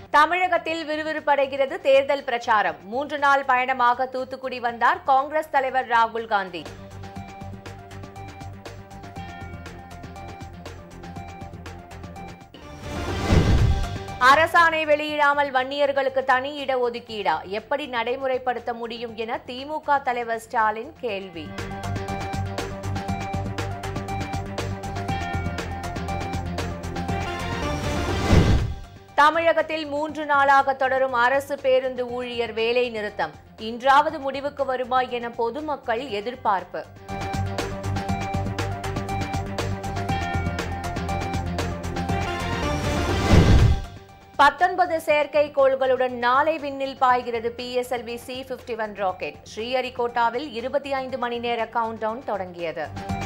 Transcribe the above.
தமிழகத்தில் விறுவிறுப்படைகிறது தேர்தல் பிரச்சாரம். 3 நாள் பயணமாக தூத்துக்குடி வந்தார் காங்கிரஸ் தலைவர் ராகுல் காந்தி. அரசாணை வெளியிடாமல் வன்னியர்களுக்கு தனி இட ஒதுக்கீடா? எப்படி நடைமுறைப்படுத்த முடியும் என திமுக தலைவர் ஸ்டாலின் கேள்வி. தமிழகத்தில் 3 நாளாக தொடரும் அரசு பேருந்து ஊழியர் வேலை நிறுத்தம். இன்றாவது முடிவுக்கு வருமா என பொதுமக்கள் எதிர்பார்ப்பு. பத்தொன்பது செயற்கைக்கோள்களுடன் நாளை விண்ணில் பாய்கிறது PSLV C-51 ராக்கெட். ஸ்ரீஹரிகோட்டாவில் 25 மணி நேர கவுண்டவுன் தொடங்கியது.